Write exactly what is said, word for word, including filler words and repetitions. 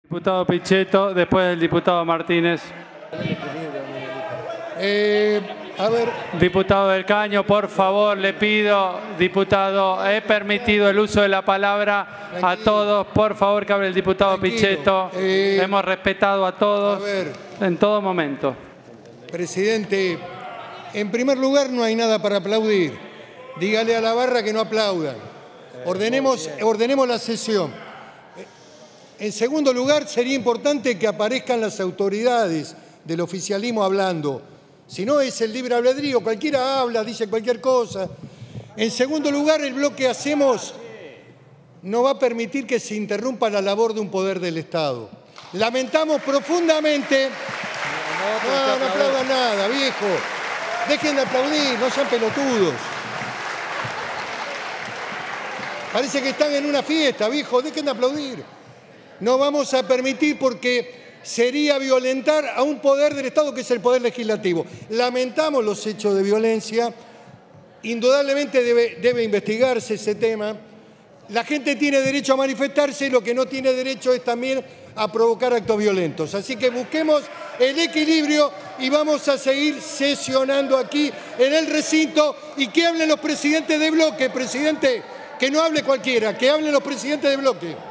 Diputado Pichetto, después del diputado Martínez. Eh, a ver. Diputado del Caño, por favor, le pido, diputado, he permitido el uso de la palabra Tranquilo. a todos. Por favor, que hable el diputado Tranquilo. Pichetto. Eh, Hemos respetado a todos a ver, en todo momento. Presidente, en primer lugar no hay nada para aplaudir. Dígale a la barra que no aplaudan. Ordenemos, ordenemos la sesión. En segundo lugar, sería importante que aparezcan las autoridades del oficialismo hablando. Si no, es el libre albedrío, cualquiera habla, dice cualquier cosa. En segundo lugar, el bloque Hacemos no va a permitir que se interrumpa la labor de un poder del Estado. Lamentamos profundamente... No, no aplaudan nada, viejo. Dejen de aplaudir, no sean pelotudos. Parece que están en una fiesta, viejo, dejen de aplaudir. No vamos a permitir porque sería violentar a un poder del Estado que es el Poder Legislativo. Lamentamos los hechos de violencia. Indudablemente debe, debe investigarse ese tema. La gente tiene derecho a manifestarse, lo que no tiene derecho es también a provocar actos violentos. Así que busquemos el equilibrio y vamos a seguir sesionando aquí en el recinto y que hablen los presidentes de bloque, presidente, que no hable cualquiera, que hablen los presidentes de bloque.